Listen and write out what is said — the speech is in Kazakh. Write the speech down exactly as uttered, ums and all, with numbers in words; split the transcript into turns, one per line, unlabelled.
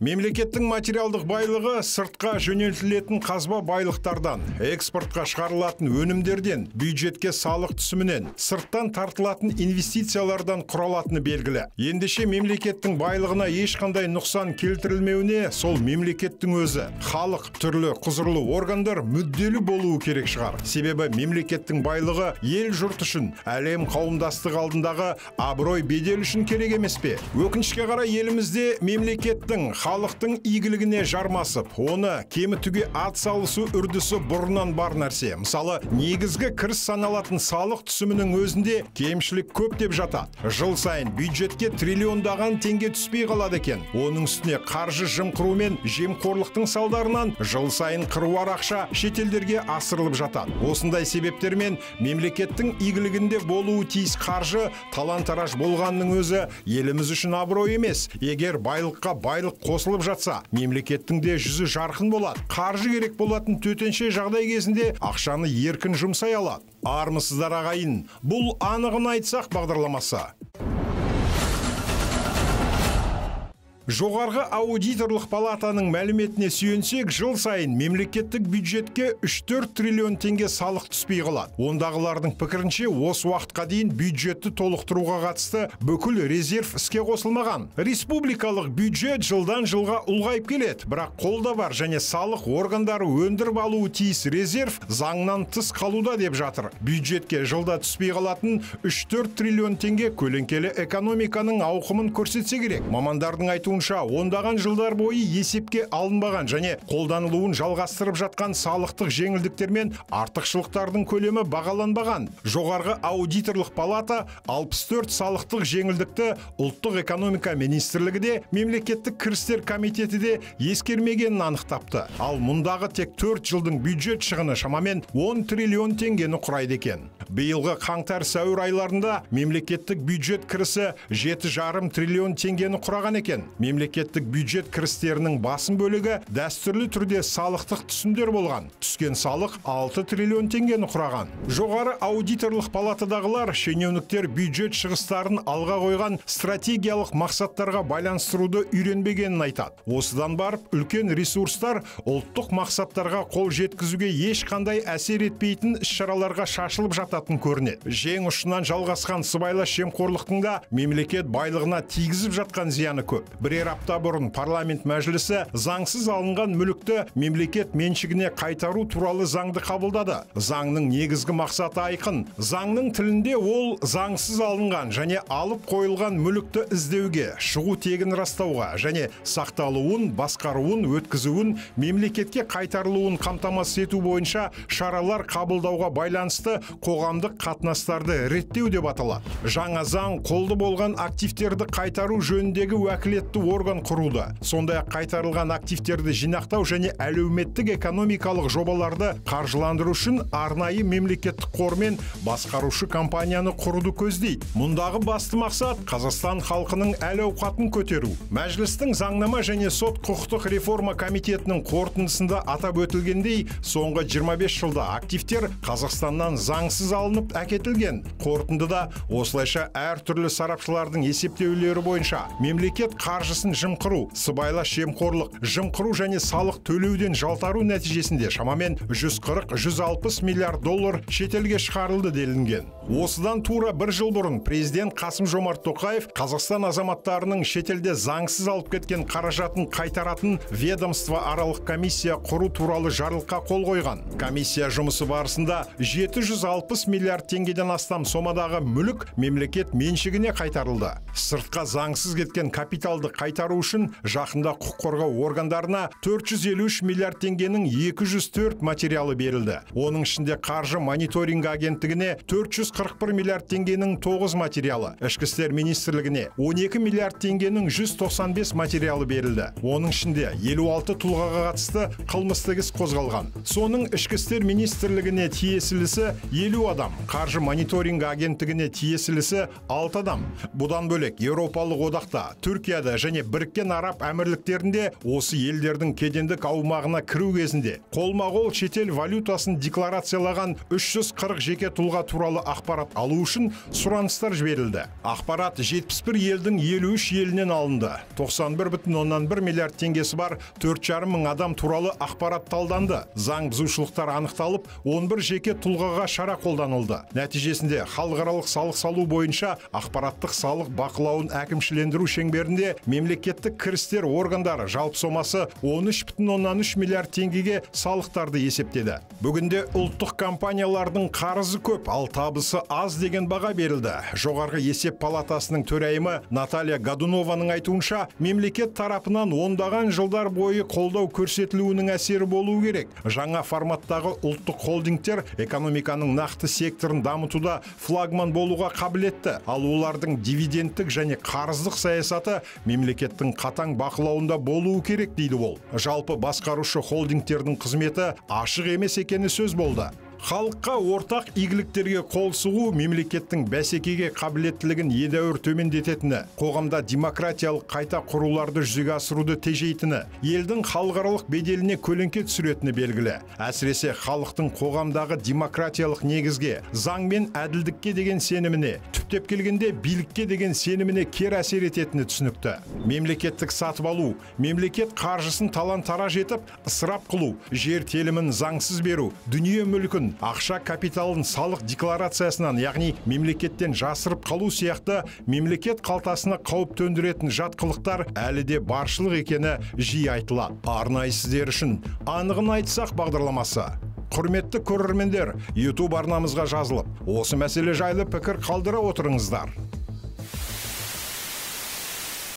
Мемлекеттің материалдық байлығы сыртқа жөнелтілетін қазба байлықтардан, экспортқа шығарылатын өнімдерден, бюджетке салық түсімінен, сырттан тартылатын инвестициялардан құралатыны белгілі. Ендеше мемлекеттің байлығына ешқандай нұқсан келтірілмеуіне сол мемлекеттің өзі, халық, түрлі құзырлы органдар мүдделі болуы керек шығар. Себебі мемлекеттің байлығы ел жұрт үшін, әлем қауымдастығы алдындағы абырой бедел үшін керек емес пе? Өкінішке қарай елімізде мемлекеттің халықтың игілігіне жармасып, оны кемітуге ат салысу үрдісі бұрыннан бар нәрсе. Мысалы, негізгі кіріс саналатын салық түсімінің өзінде кемшілік көп деп жатады. Жыл сайын бюджетке триллиондаған теңге түспей қалады екен. Оның үстіне қаржы жымқыру мен жемқорлықтың салдарынан жыл сайын қыруар ақша шетелдерге асырылып жатады. Осындай себептермен мемлекеттің игілігінде болуы тиіс қаржы талан-тараж болғанның өзі еліміз үшін абырой емес. Егер байлыққа байлық қосылып жатса, мемлекеттің де жүзі жарқын болады. Қаржы керек болатын төтенше жағдай кезінде ақшаны еркін жұмсай алады. Армысыздар ағайын, бұл анығын айтсақ бағдарламасы. Жоғарғы аудиторлық палатаның мәліметіне сүйенсек, жыл сайын мемлекеттік бюджетке үш-төрт триллион теңге салық түспей қалады. Ондағылардың пікірінше, осы уақытқа дейін бюджетті толықтыруға қатысты бүкіл резерв іске қосылмаған. Республикалық бюджет жылдан жылға ұлғайып келеді, бірақ қолда бар және салық органдары өндіріп алуы тиіс резерв заңнан тыс қалуда деп жатыр. Бюджетке жылда түспей қалатын үш-төрт триллион теңге көлеңкелі экономиканың ауқымын көрсетсе керек. Мамандардың айтуынша, ондаған жылдар бойы есепке алынбаған және қолданылуын жалғастырып жатқан салықтық жеңілдіктер мен артықшылықтардың көлемі бағаланбаған. Жоғарғы аудиторлық палата алпыс төрт салықтық жеңілдікті ұлттық экономика министрлігі де, мемлекеттік кірістер комитеті де ескермегенін анықтапты. Ал мұндағы тек төрт жылдың бюджет шығыны шамамен он триллион теңгені құрайды екен. Биылғы қаңтар-сәуір айларында мемлекеттік бюджет кірісі жеті жарым триллион теңгені құраған екен. Мемлекеттік бюджет кірістерінің басым бөлігі дәстүрлі түрде салықтық түсімдер болған. Түскен салық алты триллион теңгені құраған. Жоғары аудиторлық палатадағылар шенеуніктер бюджет шығыстарын алға қойған стратегиялық мақсаттарға байланыстыруды үйренбегенін айтады. Осыдан барып, үлкен ресурстар ұлттық мақсаттарға қол жеткізуге ешқандай әсер етпейтін іс-шараларға шашылып жататын көрінеді. Жең ұшынан жалғасқан сыбайлас жемқорлықтың да мемлекет байлығына тигізіп жатқан зияны көп. Бірер апта бұрын парламент мәжілісі заңсыз алынған мүлікті мемлекет меншігіне қайтару туралы заңды қабылдады. Заңның негізгі мақсаты айқын. Заңның тілінде ол заңсыз алынған және алып қойылған мүлікті іздеуге, шығу тегін растауға және сақталуын, басқаруын, өткізуін, мемлекетке қайтарылуын қамтамасыз ету бойынша шаралар қабылдауға байланысты қоғамдық қатынастарды реттеу деп аталады. Жаңа заң қолды болған активтерді қайтару жөніндегі уәкілетті орган құрылды. Сондай-ақ қайтарылған активтерді жинақтау және әлеуметтік экономикалық жобаларды қаржыландыру үшін арнайы мемлекеттік қор мен басқарушы компанияны құруды көздейді. Мұндағы басты мақсат Қазақстан халқының әл-ауқатын көтеру. Мәжілістің заңнама және сот құқықтық реформа комитетінің қорытындысында атап өтілгендей, соңғы жиырма бес жылда активтер Қазақстаннан заңсыз алынып әкетілген. Қорытындыда осылайша әртүрлі сарапшылардың есептеулері бойынша мемлекет қаржысын жымқыру, сыбайлас жемқорлық, жымқыру және салық төлеуден жалтару нәтижесінде шамамен жүз қырық жүз алпыс миллиард доллар шетелге шығарылды делінген. Осыдан тура бір жыл бұрын президент Қасым-Жомарт Тоқаев Қазақстан азаматтарының шетелде заңсыз алып кеткен қаражатын қайтаратын ведомство аралық комиссия құру туралы жарлыққа қол қойған. Комиссия жұмысы барысында жеті жүз алпыс миллиард теңгеден астам сомадағы мүлік мемлекет меншігіне қайтарылды. Сыртқа заңсыз кеткен капиталды қайтару үшін жақында құқық қорғау органдарына төрт жүз елу үш миллиард теңгенің екі жүз төрт материалы берілді. Оның ішінде қаржы мониторинг агенттігіне төрт жүз қырық бір миллиард теңгенің тоғыз материалы, ішкі істер министрлігіне он екі миллиард теңгенің жүз тоқсан бес материалы берілді. Оның ішінде елу алты тұлғаға қатысты қылмыстық іс қозғалған. Соның ішкі істер министрлігіне тиесілісі елу адам, қаржы мониторинг агенттігіне тиесілісі алты адам. Бұдан бөлек Еуропалық одақта, Түркияда және Біріккен Араб Әмірліктерінде осы елдердің кедендік аумағына кіру кезінде қолма-қол шетел валютасын декларациялаған үш жүз қырық жеке тұлға туралы ақпарат алу үшін сұраныстар жіберілді. Ақпарат жетпіс бір елдің елу үш елінен алынды. тоқсан бір бүтін оннан бір миллиард теңгесі бар төрт жарым мың адам туралы ақпарат талданды. Заң бұзушылықтар анықталып, он бір жеке тұлғаға шара қолданылды. Нәтижесінде халықаралық салық салу бойынша ақпараттық салық бақылауын әкімшілендіру шеңберінде мемлекеттік кірістер органдары жалпы сомасы он үш бүтін оннан үш миллиард теңгеге салықтарды есептеді. Бүгінде ұлттық компаниялардың қарызы көп, ал табысы аз деген баға берілді. Жоғарғы есеп палатасының төрайымы Наталья Годунованың айтуынша, мемлекет тарапынан ондаған жылдар бойы қолдау көрсетілуінің әсері болуы керек. Жаңа форматтағы ұлттық холдингтер экономиканың нақты секторын дамытуда флагман болуға қабілетті, ал олардың дивидендтік және қарыздық саясаты мемлекеттің қатаң бақылауында болуы керек дейді ол. Жалпы басқарушы холдингтердің қызметі ашық емес екені сөз болды. Халыққа ортақ игіліктерге қол сұғу мемлекеттің бәсекеге қабілеттілігін едәуір төмендететіні, қоғамда демократиялық қайта құруларды жүзеге асыруды тежейтіні, елдің халықаралық беделіне көлеңке түсіретіні белгілі. Әсіресе халықтың қоғамдағы демократиялық негізге, заң мен әділдікке деген сеніміне, түптеп келгенде билікке деген сеніміне кері әсер ететіні түсінікті. Мемлекеттік сатып алу, мемлекет қаржысын талан-тараж етіп, ысырап қылу, жер телімін заңсыз беру, дүние мүлкін, ақша капиталын салық декларациясынан, яғни мемлекеттен жасырып қалу сияқты мемлекет қалтасына қауіп төндіретін жат қылықтар әлі де баршылық екені жиі айтылады. Арнайы сіздер үшін анығын айтсақ бағдарламасы. Құрметті көрермендер, YouTube арнамызға жазылып, осы мәселе жайлы пікір қалдыра отырыңыздар.